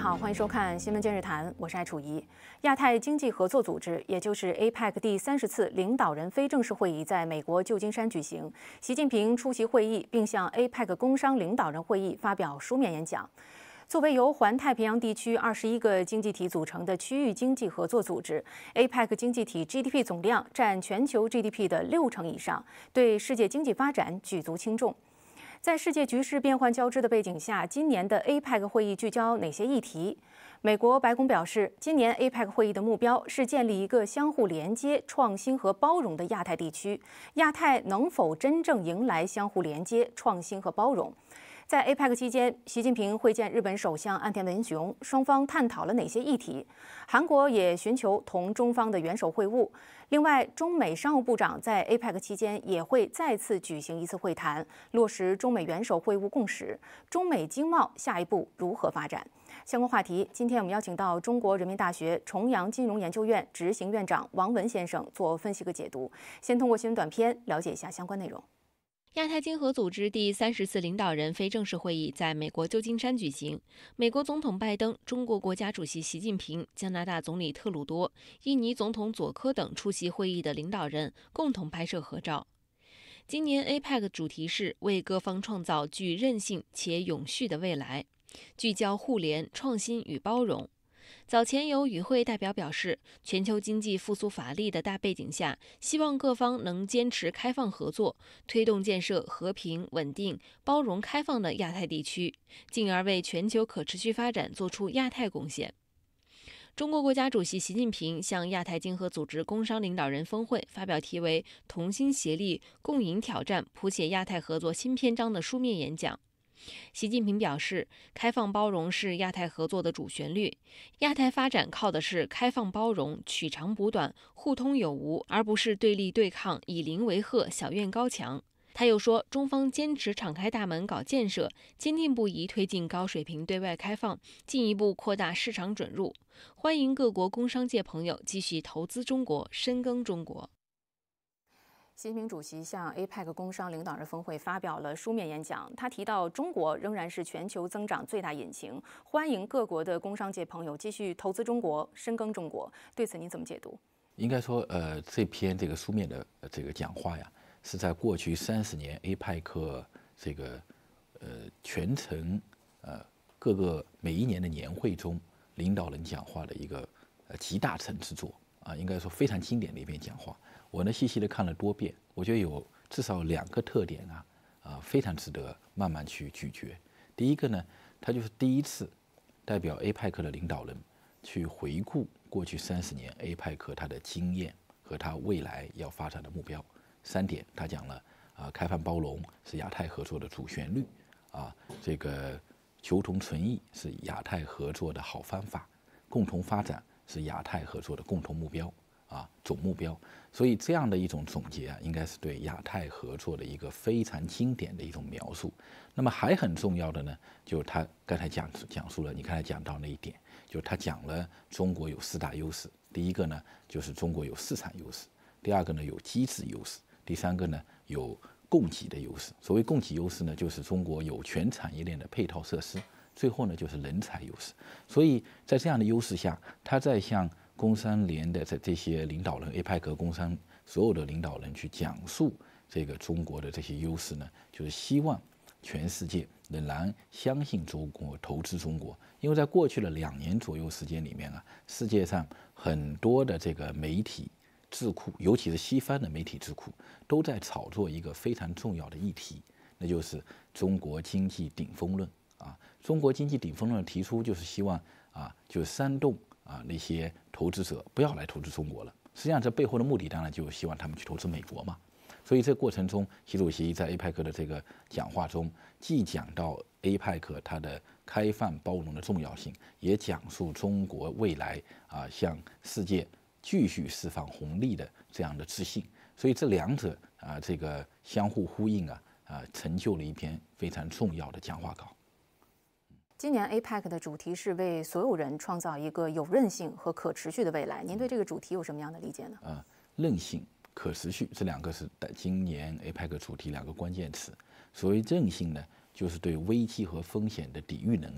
好，欢迎收看《新闻今日谈》，我是艾楚怡。亚太经济合作组织，也就是 APEC 第30次领导人非正式会议在美国旧金山举行。习近平出席会议，并向 APEC 工商领导人会议发表书面演讲。作为由环太平洋地区21个经济体组成的区域经济合作组织 ，APEC 经济体 GDP 总量占全球 GDP 的60%以上，对世界经济发展举足轻重。在世界局势变幻交织的背景下，今年的 APEC 会议聚焦哪些议题？美国白宫表示，今年 APEC 会议的目标是建立一个相互连接、创新和包容的亚太地区。亚太能否真正迎来相互连接、创新和包容？在 APEC 期间，习近平会见日本首相岸田文雄，双方探讨了哪些议题？韩国也寻求同中方的元首会晤。另外，中美商务部长在 APEC 期间也会再次举行一次会谈，落实中美元首会晤共识。中美经贸下一步如何发展？相关话题，今天我们邀请到中国人民大学重阳金融研究院执行院长王文先生做分析和解读。先通过新闻短片了解一下相关内容。 亚太经合组织第30次领导人非正式会议在美国旧金山举行，美国总统拜登、中国国家主席习近平、加拿大总理特鲁多、印尼总统佐科等出席会议的领导人共同拍摄合照。今年 APEC 主题是为各方创造具韧性且永续的未来，聚焦互联、创新与包容。早前有与会代表表示，全球经济复苏乏力的大背景下，希望各方能坚持开放合作，推动建设和平、稳定、包容、开放的亚太地区，进而为全球可持续发展做出亚太贡献。中国国家主席习近平向亚太经合组织工商领导人峰会发表题为“同心协力，共赢挑战，谱写亚太合作新篇章”的书面演讲。习近平表示，开放包容是亚太合作的主旋律，亚太发展靠的是开放包容、取长补短、互通有无，而不是对立对抗、以邻为壑、小院高墙。他又说，中方坚持敞开大门搞建设，坚定不移推进高水平对外开放，进一步扩大市场准入，欢迎各国工商界朋友继续投资中国、深耕中国。 习近平主席向 APEC 工商领导人峰会发表了书面演讲，他提到中国仍然是全球增长最大引擎，欢迎各国的工商界朋友继续投资中国、深耕中国。对此您怎么解读？ 应该说，这篇这个书面的这个讲话呀，是在过去30年 APEC 这个全程各个每一年的年会中领导人讲话的一个集大成之作啊，应该说非常经典的一篇讲话。我呢细细的看了多遍，我觉得有至少2个特点非常值得慢慢去咀嚼。第一个呢，他就是第一次代表 APEC 的领导人去回顾过去30年 APEC 它的经验和它未来要发展的目标。3点，他讲了开放包容是亚太合作的主旋律这个求同存异是亚太合作的好方法，共同发展是亚太合作的共同目标总目标。所以这样的一种总结应该是对亚太合作的一个非常经典的一种描述。那么还很重要的呢，就是他刚才讲述了，你刚才讲到那一点，就是他讲了中国有4大优势。第一个呢，就是中国有市场优势；第二个呢，有机制优势；第三个呢，有供给的优势。所谓供给优势呢，就是中国有全产业链的配套设施；最后呢，就是人才优势。所以在这样的优势下，他在向工商联的这些领导人 APEC 工商所有的领导人去讲述这个中国的这些优势呢，就是希望全世界仍然相信中国、投资中国。因为在过去的2年左右时间里面世界上很多的这个媒体智库，尤其是西方的媒体智库，都在炒作一个非常重要的议题，那就是中国经济顶峰论中国经济顶峰论提出就是希望就是煽动那些投资者不要来投资中国了。实际上这背后的目的当然就是希望他们去投资美国嘛。所以这个过程中，习主席在 APEC 的这个讲话中，既讲到 APEC 它的开放包容的重要性，也讲述中国未来向世界继续释放红利的这样的自信。所以这2者这个相互呼应成就了一篇非常重要的讲话稿。 今年 APEC 的主题是为所有人创造一个有韧性和可持续的未来。您对这个主题有什么样的理解呢？ 韧性、可持续这2个是今年 APEC 主题2个关键词。所谓韧性呢，就是对危机和风险的抵御能力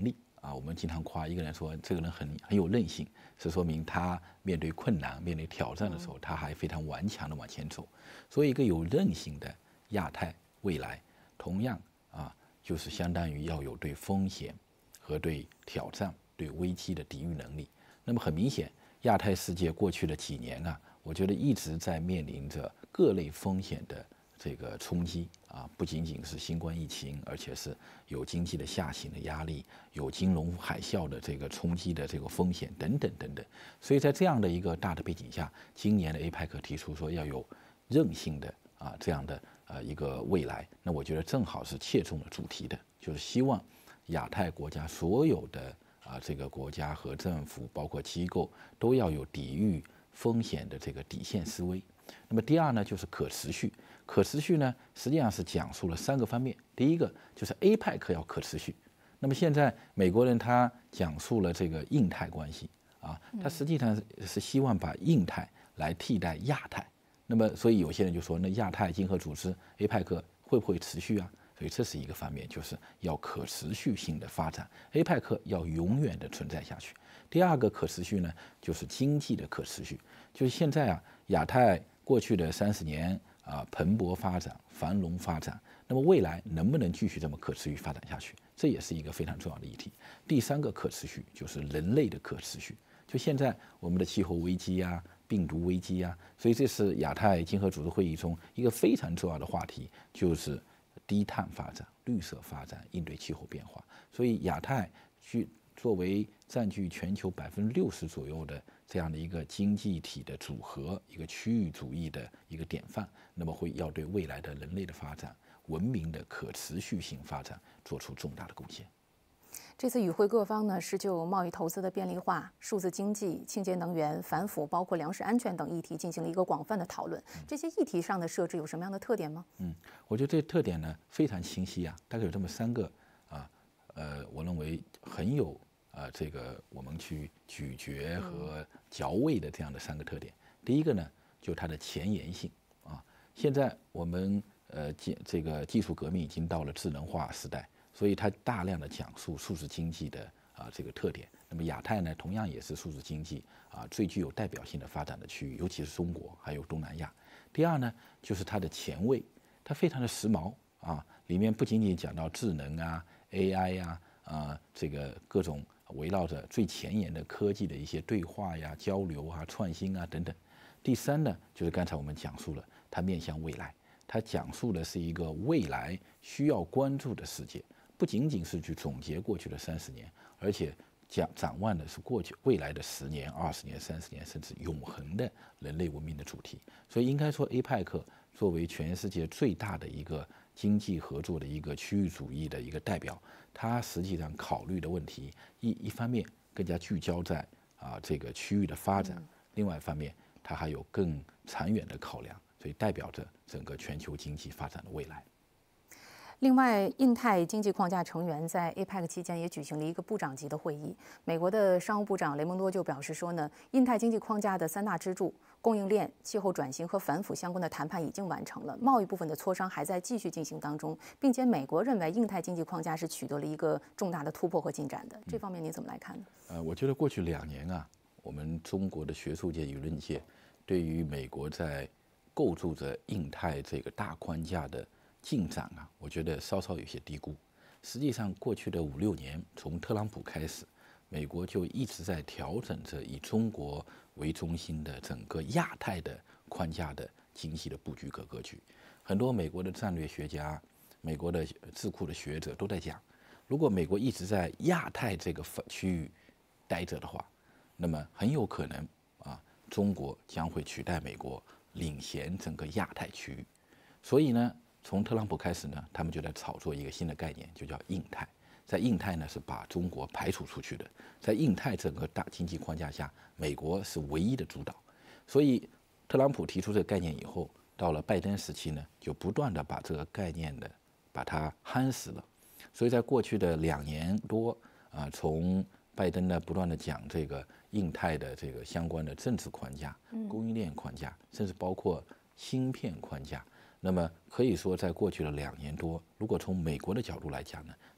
我们经常夸一个人说这个人很有韧性，是说明他面对困难、面对挑战的时候，他还非常顽强的往前走。所以一个有韧性的亚太未来，同样就是相当于要有对风险和对挑战、对危机的抵御能力。那么很明显，亚太世界过去的几年我觉得一直在面临着各类风险的这个冲击不仅仅是新冠疫情，而且是有经济的下行的压力，有金融海啸的这个冲击的这个风险等等等等。所以在这样的一个大的背景下，今年的 APEC 提出说要有韧性的这样的一个未来，那我觉得正好是切中了主题的，就是希望亚太国家所有的这个国家和政府包括机构都要有抵御风险的这个底线思维。那么第二呢，就是可持续。可持续呢，实际上是讲述了3个方面。第一个就是 APEC 要可持续。那么现在美国人他讲述了这个印太关系他实际上是希望把印太来替代亚太。那么所以有些人就说，那亚太经合组织 APEC 会不会持续所以这是一个方面，就是要可持续性的发展 ，APEC 要永远的存在下去。第二个可持续呢，就是经济的可持续，就是现在亚太过去的30年蓬勃发展、繁荣发展，那么未来能不能继续这么可持续发展下去，这也是一个非常重要的议题。第3个可持续就是人类的可持续，就现在我们的气候危机病毒危机所以这是亚太经合组织会议中一个非常重要的话题，就是低碳发展、绿色发展，应对气候变化。所以亚太作为占据全球60%左右的这样的一个经济体的组合，一个区域主义的一个典范，那么要对未来的人类的发展、文明的可持续性发展做出重大的贡献。 这次与会各方呢是就贸易投资的便利化、数字经济、清洁能源、反腐，包括粮食安全等议题进行了一个广泛的讨论。这些议题上的设置有什么样的特点吗？ 我觉得这特点呢非常清晰大概有这么3个我认为很有这个我们去咀嚼和嚼味的这样的3个特点。第一个呢，就它的前沿性现在我们这个技术革命已经到了智能化时代，所以它大量的讲述数字经济的这个特点。那么亚太呢，同样也是数字经济最具有代表性的发展的区域，尤其是中国还有东南亚。第二呢，就是它的前卫，它非常的时髦里面不仅仅讲到智能AI 这个各种围绕着最前沿的科技的一些对话交流创新等等。第3呢，就是刚才我们讲述了它面向未来，它讲述的是一个未来需要关注的世界，不仅仅是去总结过去的30年，而且展望的是未来的10年、20年、30年，甚至永恒的人类文明的主题。所以应该说 APEC 作为全世界最大的一个经济合作的一个区域主义的一个代表，它实际上考虑的问题一方面更加聚焦在这个区域的发展，另外一方面它还有更长远的考量，所以代表着整个全球经济发展的未来。 另外，印太经济框架成员在 APEC 期间也举行了一个部长级的会议。美国的商务部长雷蒙多就表示说呢，印太经济框架的3大支柱——供应链、气候转型和反腐相关的谈判已经完成了，贸易部分的磋商还在继续进行当中，并且美国认为印太经济框架是取得了一个重大的突破和进展的。这方面你怎么来看呢？ 我觉得过去2年我们中国的学术界、舆论界对于美国在构筑着印太这个大框架的进展我觉得稍稍有些低估。实际上，过去的5、6年，从特朗普开始，美国就一直在调整着以中国为中心的整个亚太的框架的经济的布局和格局。很多美国的战略学家、美国的智库的学者都在讲，如果美国一直在亚太这个区域待着的话，那么很有可能中国将会取代美国领衔整个亚太区域。所以呢，从特朗普开始呢，他们就在炒作一个新的概念，就叫印太。在印太呢，是把中国排除出去的。在印太整个大经济框架下，美国是唯一的主导。所以，特朗普提出这个概念以后，到了拜登时期呢，就不断的把这个概念的把它夯实了。所以在过去的2年多从拜登呢不断的讲这个印太的这个相关的政治框架、供应链框架，甚至包括芯片框架。那么可以说，在过去的2年多，如果从美国的角度来讲呢，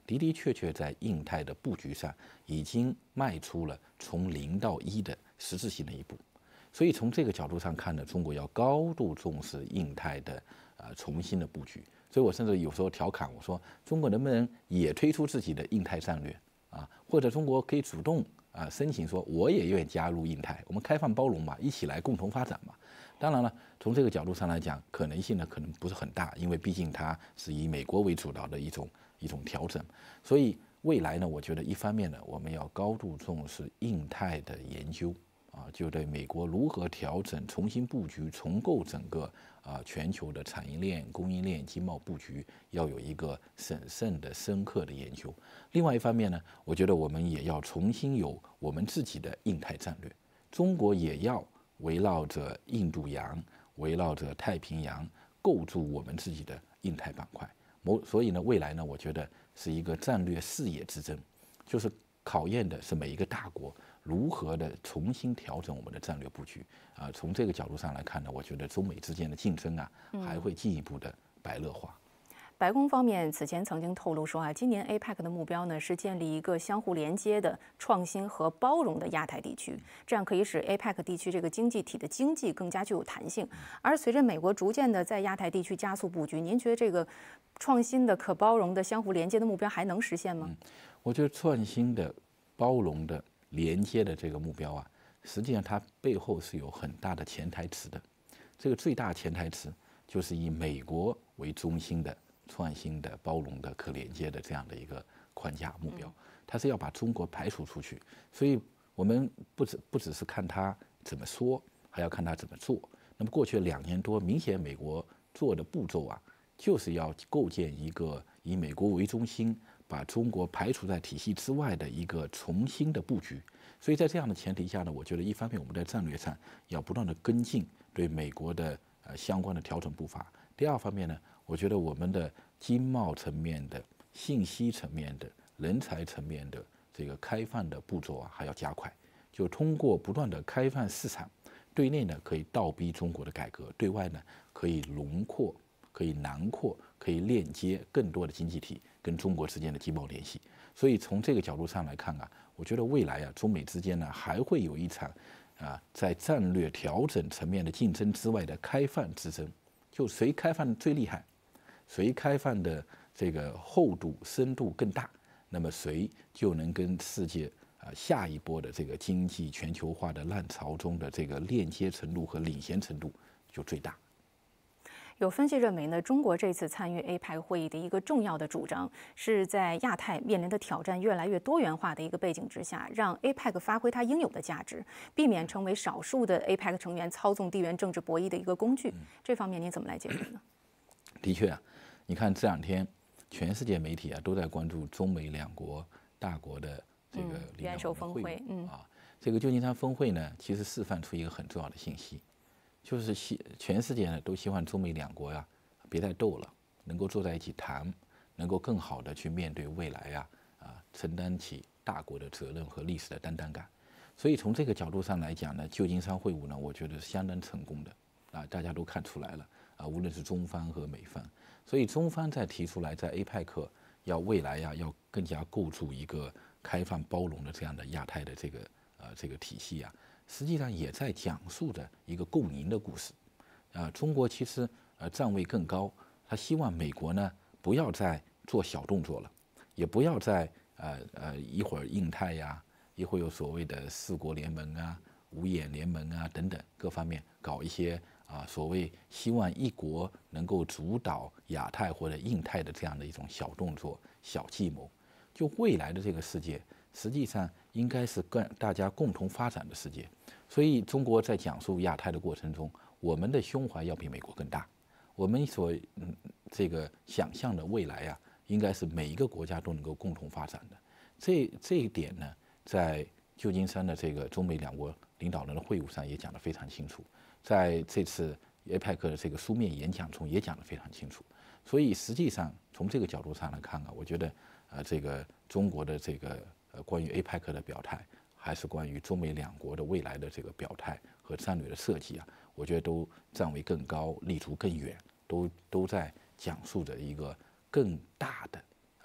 的的确确在印太的布局上已经迈出了从0到1的实质性的一步。所以从这个角度上看呢，中国要高度重视印太的重新的布局。所以我甚至有时候调侃我说，中国能不能也推出自己的印太战略啊？或者中国可以主动申请说，我也愿意加入印太，我们开放包容嘛，一起来共同发展嘛。当然了，从这个角度上来讲，可能性呢可能不是很大，因为毕竟它是以美国为主导的一种调整。所以未来呢，我觉得一方面呢，我们要高度重视印太的研究就对美国如何调整、重新布局、重构整个全球的产业链、供应链、经贸布局，要有一个审慎的、深刻的研究。另外一方面呢，我觉得我们也要重新有我们自己的印太战略，中国也要围绕着印度洋、围绕着太平洋，构筑我们自己的印太板块。所以呢，未来呢，我觉得是一个战略视野之争，就是考验的是每一个大国如何的重新调整我们的战略布局从这个角度上来看呢，我觉得中美之间的竞争还会进一步的白热化。 白宫方面此前曾经透露说今年 APEC 的目标呢是建立一个相互连接的、创新和包容的亚太地区，这样可以使 APEC 地区这个经济体的经济更加具有弹性。而随着美国逐渐的在亚太地区加速布局，您觉得这个创新的、可包容的、相互连接的目标还能实现吗？ 我觉得创新的、包容的、连接的这个目标实际上它背后是有很大的潜台词的。这个最大潜台词就是以美国为中心的创新的、包容的、可连接的这样的一个框架目标，它是要把中国排除出去。所以我们不只是看它怎么说，还要看它怎么做。那么过去2年多，明显美国做的步骤就是要构建一个以美国为中心，把中国排除在体系之外的一个重新的布局。所以在这样的前提下呢，我觉得一方面我们在战略上要不断的跟进对美国的相关的调整步伐。第二方面呢，我觉得我们的经贸层面的、信息层面的、人才层面的这个开放的步骤还要加快。就通过不断的开放市场，对内呢可以倒逼中国的改革，对外呢可以轮廓、可以囊括、可以链接更多的经济体跟中国之间的经贸联系。所以从这个角度上来看我觉得未来中美之间呢还会有一场在战略调整层面的竞争之外的开放之争。就谁开放最厉害，谁开放的这个厚度、深度更大，那么谁就能跟世界下一波的这个经济全球化的浪潮中的这个链接程度和领先程度就最大。 有分析认为呢，中国这次参与 APEC 会议的一个重要的主张，是在亚太面临的挑战越来越多元化的一个背景之下，让 APEC 发挥它应有的价值，避免成为少数的 APEC 成员操纵地缘政治博弈的一个工具。这方面您怎么来解读呢？ 的确你看这2天全世界媒体都在关注中美2国大国的这个元首峰会这个旧金山峰会呢，其实示范出一个很重要的信息。就是全世界呢都希望中美2国别再斗了，能够坐在一起谈，能够更好的去面对未来承担起大国的责任和历史的担当感。所以从这个角度上来讲呢，旧金山会晤呢，我觉得是相当成功的大家都看出来了无论是中方和美方。所以中方在提出来在 APEC 未来要更加构筑一个开放包容的这样的亚太的这个体系实际上也在讲述着一个共赢的故事中国其实站位更高，他希望美国呢不要再做小动作了，也不要再一会儿印太一会儿有所谓的4国联盟五眼联盟等等各方面搞一些所谓希望一国能够主导亚太或者印太的这样的一种小动作、小计谋。就未来的这个世界，实际上应该是大家共同发展的世界。所以中国在讲述亚太的过程中，我们的胸怀要比美国更大。我们所这个想象的未来应该是每一个国家都能够共同发展的。这一点呢，在旧金山的这个中美2国领导人的会晤上也讲得非常清楚，在这次 APEC 的这个书面演讲中也讲得非常清楚。所以实际上从这个角度上来看我觉得这个中国的这个关于 APEC 的表态，还是关于中美2国的未来的这个表态和战略的设计我觉得都站位更高，立足更远，都在讲述着一个更大的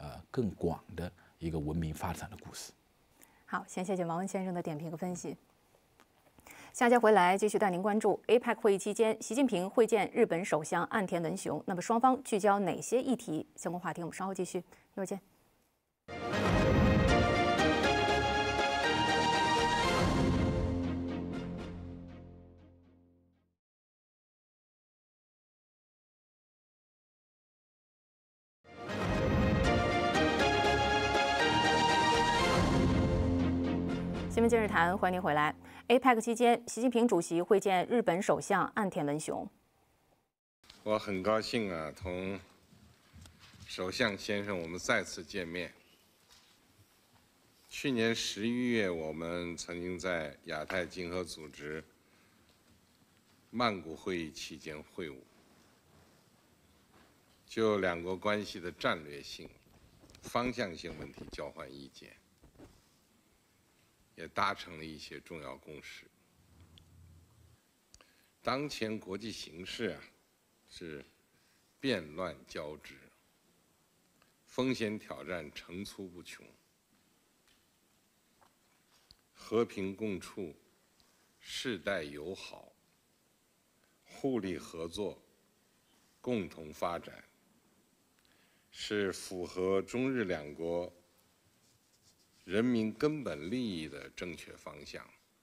更广的一个文明发展的故事。 好，先谢谢王文先生的点评和分析。下节回来继续带您关注 APEC 会议期间，习近平会见日本首相岸田文雄。那么双方聚焦哪些议题？相关话题我们稍后继续，一会儿见。新闻今日谈，欢迎您回来。APEC 期间，习近平主席会见日本首相岸田文雄。 我很高兴啊，同首相先生我们再次见面。去年11月，我们曾经在亚太经合组织曼谷会议期间会晤，就两国关系的战略性、方向性问题交换意见。也达成了一些重要共识。当前国际形势啊，是变乱交织，风险挑战层出不穷，和平共处、世代友好、互利合作、共同发展，是符合中日两国人民根本利益的正确方向。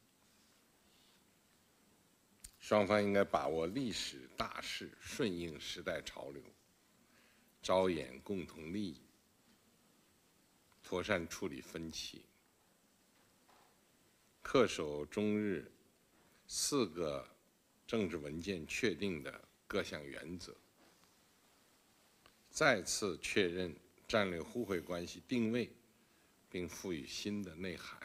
双方应该把握历史大势，顺应时代潮流，着眼共同利益，妥善处理分歧，恪守中日4个政治文件确定的各项原则，再次确认战略互惠关系定位，并赋予新的内涵，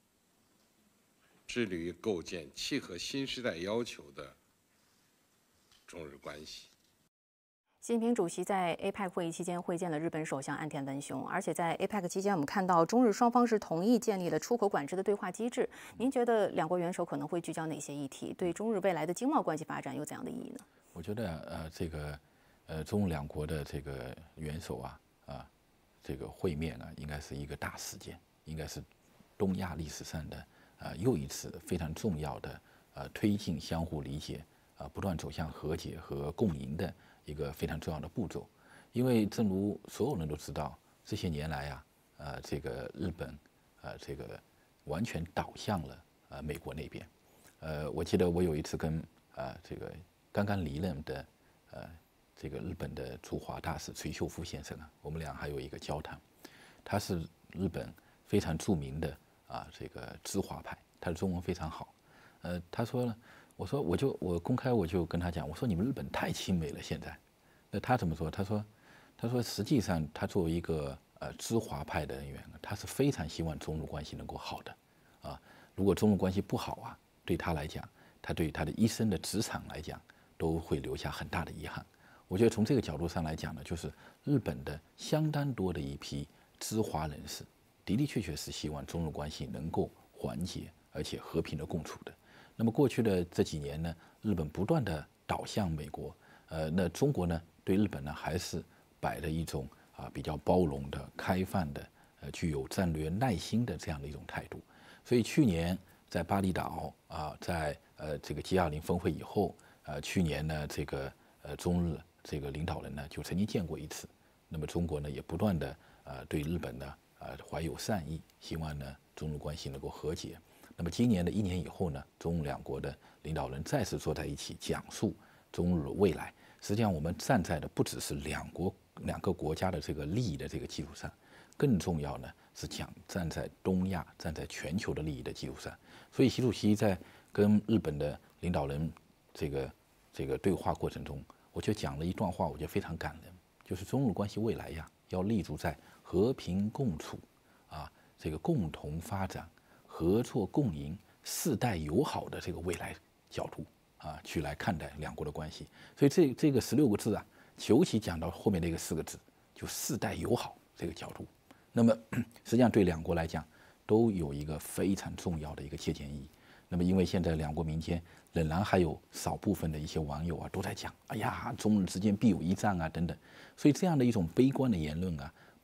致力于构建契合新时代要求的中日关系。 习近平主席在 APEC 会议期间会见了日本首相岸田文雄，而且在 APEC 期间，我们看到中日双方是同意建立了出口管制的对话机制。您觉得两国元首可能会聚焦哪些议题？对中日未来的经贸关系发展有怎样的意义呢？ 我觉得中日两国的这个元首这个会面啊，应该是一个大事件，应该是东亚历史上的又一次非常重要的推进相互理解不断走向和解和共赢的一个非常重要的步骤。因为正如所有人都知道，这些年来这个日本这个完全倒向了美国那边。我记得我有一次跟这个刚刚离任的这个日本的驻华大使垂秀夫先生我们俩还有一个交谈。他是日本非常著名的这个知华派，他的中文非常好。他说呢，我公开我就跟他讲，我说你们日本太亲美了现在。那他怎么说？他说实际上他作为一个知华派的人员，他是非常希望中日关系能够好的如果中日关系不好对他来讲，他对他的一生的职场来讲都会留下很大的遗憾。我觉得从这个角度上来讲呢，就是日本的相当多的一批知华人士，的的确确是希望中日关系能够缓解而且和平的共处的。那么过去的这几年呢，日本不断的倒向美国，那中国呢对日本呢还是摆着一种比较包容的、开放的、具有战略耐心的这样的一种态度。所以去年在巴厘岛在这个 G20 峰会以后，去年呢这个中日这个领导人呢就曾经见过一次。那么中国呢也不断的对日本呢怀有善意，希望呢中日关系能够和解。那么今年的1年以后呢，中日两国的领导人再次坐在一起讲述中日未来。实际上我们站在的不只是两个国家的这个利益的这个基础上，更重要呢是站在东亚、站在全球的利益的基础上。所以习主席在跟日本的领导人这个对话过程中，我就讲了一段话，我觉得非常感人，就是中日关系未来要立足在和平共处这个共同发展、合作共赢、世代友好的这个未来角度去来看待两国的关系。所以这个16个字尤其讲到后面那个4个字，就世代友好这个角度。那么实际上对两国来讲都有一个非常重要的一个借鉴意义。那么因为现在两国民间仍然还有少部分的一些网友都在讲，哎呀，中日之间必有一战等等。所以这样的一种悲观的言论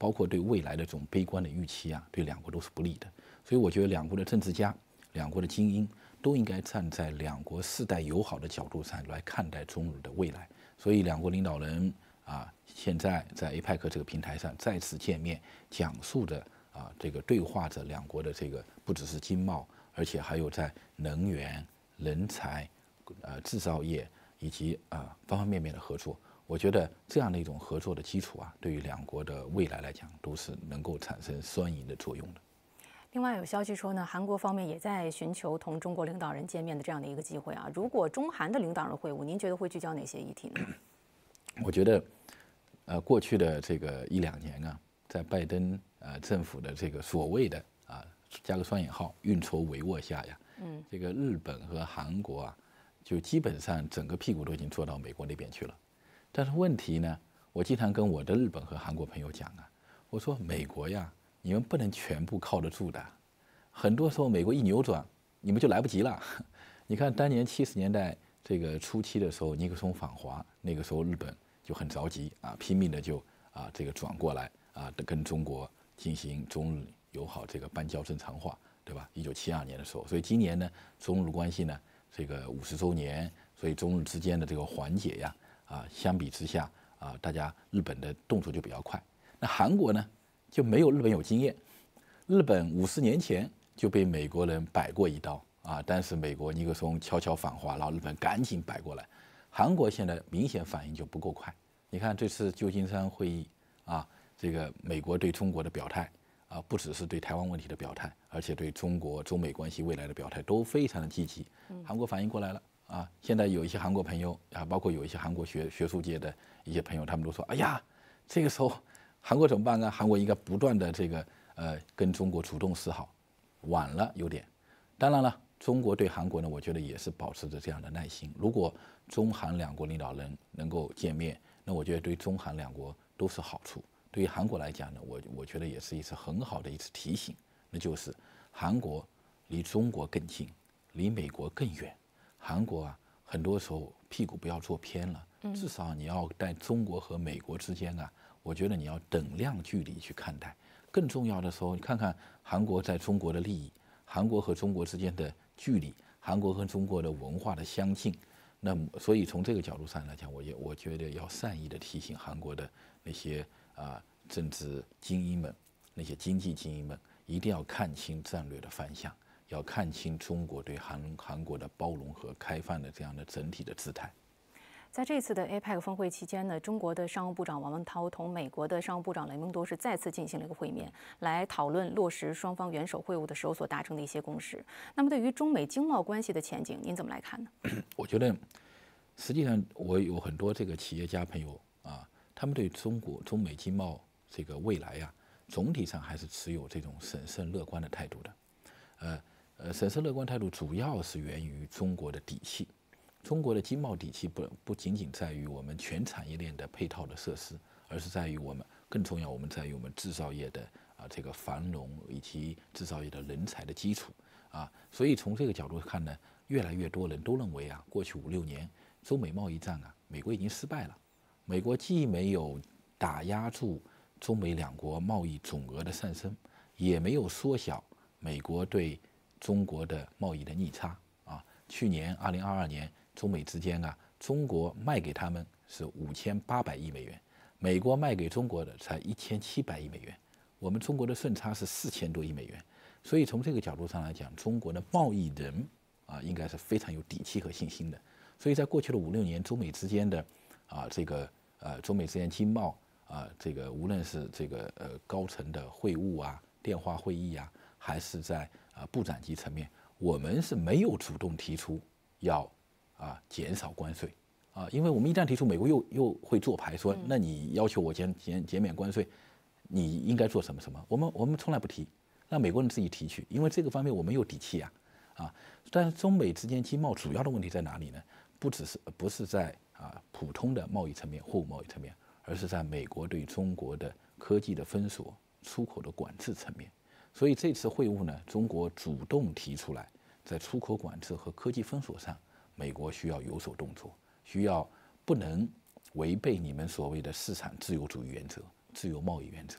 包括对未来的这种悲观的预期啊，对两国都是不利的。所以我觉得两国的政治家、两国的精英都应该站在两国世代友好的角度上来看待中日的未来。所以两国领导人现在在 APEC 这个平台上再次见面，讲述着这个对话着两国的这个不只是经贸，而且还有在能源、人才、制造业以及方方面面的合作。我觉得这样的一种合作的基础对于两国的未来来讲，都是能够产生双赢的作用的。 另外有消息说呢，韩国方面也在寻求同中国领导人见面的这样的一个机会如果中韩的领导人会晤，您觉得会聚焦哪些议题呢？ 我觉得，过去的这个1-2年在拜登政府的这个所谓的加个双引号运筹帷幄下这个日本和韩国就基本上整个屁股都已经坐到美国那边去了。但是问题呢，我经常跟我的日本和韩国朋友讲我说美国你们不能全部靠得住的，很多时候美国一扭转，你们就来不及了。你看当年70年代这个初期的时候，尼克松访华，那个时候日本就很着急拼命的就这个转过来跟中国进行中日友好这个邦交正常化，对吧？1972年的时候，所以今年呢，中日关系呢这个50周年，所以中日之间的这个缓解相比之下大家日本的动作就比较快。那韩国呢就没有日本有经验，日本50年前就被美国人摆过一刀但是美国尼克松悄悄访华，然后日本赶紧摆过来。韩国现在明显反应就不够快。你看这次旧金山会议这个美国对中国的表态不只是对台湾问题的表态，而且对中美关系未来的表态都非常的积极。韩国反应过来了现在有一些韩国朋友包括有一些韩国学术界的一些朋友，他们都说：“哎呀，这个时候韩国怎么办呢？韩国应该不断的这个跟中国主动示好，晚了有点。”当然了，中国对韩国呢，我觉得也是保持着这样的耐心。如果中韩两国领导人能够见面，那我觉得对中韩两国都是好处。对于韩国来讲呢，我觉得也是一次很好的一次提醒，那就是韩国离中国更近，离美国更远。韩国很多时候屁股不要坐偏了，至少你要在中国和美国之间我觉得你要等量距离去看待。更重要的时候，你看看韩国在中国的利益，韩国和中国之间的距离，韩国和中国的文化的相近。那么，所以从这个角度上来讲，我觉得要善意的提醒韩国的那些政治精英们，那些经济精英们，一定要看清战略的方向，要看清中国对韩国的包容和开放的这样的整体的姿态。 在这次的 APEC 峰会期间呢，中国的商务部长王文涛同美国的商务部长雷蒙多是再次进行了一个会面，来讨论落实双方元首会晤的时候所达成的一些共识。那么，对于中美经贸关系的前景，您怎么来看呢？ 我觉得，实际上我有很多这个企业家朋友他们对中美经贸这个未来总体上还是持有这种审慎乐观的态度的。审慎乐观态度主要是源于中国的底气。中国的经贸底气不仅仅在于我们全产业链的配套的设施，而是在于更重要，我们在于我们制造业的这个繁荣以及制造业的人才的基础所以从这个角度看呢，越来越多人都认为过去5-6年中美贸易战美国已经失败了。美国既没有打压住中美两国贸易总额的上升，也没有缩小美国对中国的贸易的逆差去年2022年。中美之间中国卖给他们是5800亿美元，美国卖给中国的才1700亿美元，我们中国的顺差是4000多亿美元。所以从这个角度上来讲，中国的贸易人应该是非常有底气和信心的。所以在过去的5-6年，中美之间的中美之间经贸这个无论是这个高层的会晤电话会议还是在部长级层面，我们是没有主动提出要减少关税因为我们一旦提出，美国又会做牌说，那你要求我减免关税，你应该做什么什么？我们从来不提，让美国人自己提去，因为这个方面我们有底气但是中美之间经贸主要的问题在哪里呢？不是在普通的贸易层面、货物贸易层面，而是在美国对中国的科技的封锁、出口的管制层面。所以这次会晤呢，中国主动提出来，在出口管制和科技封锁上，美国需要有所动作，需要不能违背你们所谓的市场自由主义原则、自由贸易原则。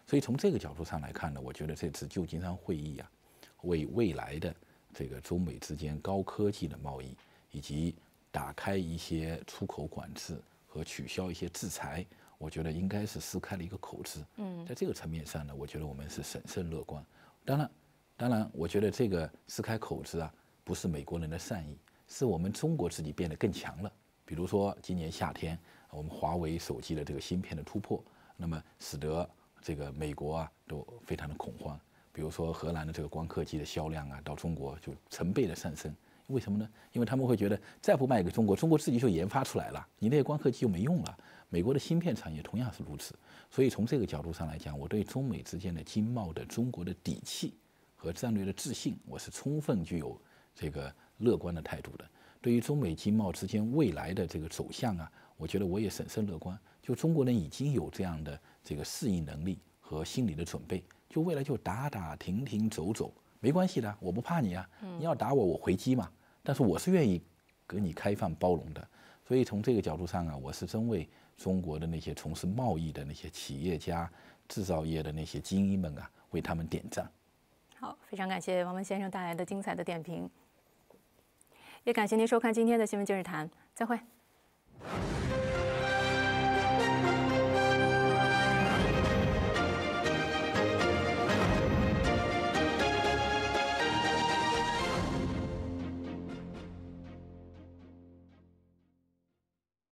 所以从这个角度上来看呢，我觉得这次旧金山会议啊，为未来的这个中美之间高科技的贸易，以及打开一些出口管制和取消一些制裁，我觉得应该是撕开了一个口子。在这个层面上呢，我觉得我们是审慎乐观。当然，我觉得这个撕开口子啊，不是美国人的善意，是我们中国自己变得更强了。比如说今年夏天，我们华为手机的这个芯片的突破，那么使得这个美国啊都非常的恐慌。比如说荷兰的这个光刻机的销量啊，到中国就成倍的上升。为什么呢？因为他们会觉得再不卖给中国，中国自己就研发出来了，你那些光刻机就没用了。美国的芯片产业同样是如此。所以从这个角度上来讲，我对中美之间的经贸的中国的底气和战略的自信，我是充分具有这个乐观的态度的。对于中美经贸之间未来的这个走向啊，我觉得我也审慎乐观。就中国人已经有这样的这个适应能力和心理的准备，就未来就打打停停走走，没关系的，我不怕你啊，你要打我，我回击嘛。但是我是愿意跟你开放包容的。所以从这个角度上啊，我是真为中国的那些从事贸易的那些企业家、制造业的那些精英们啊，为他们点赞。 好，非常感谢王文先生带来的精彩的点评，也感谢您收看今天的新闻今日谈，再会。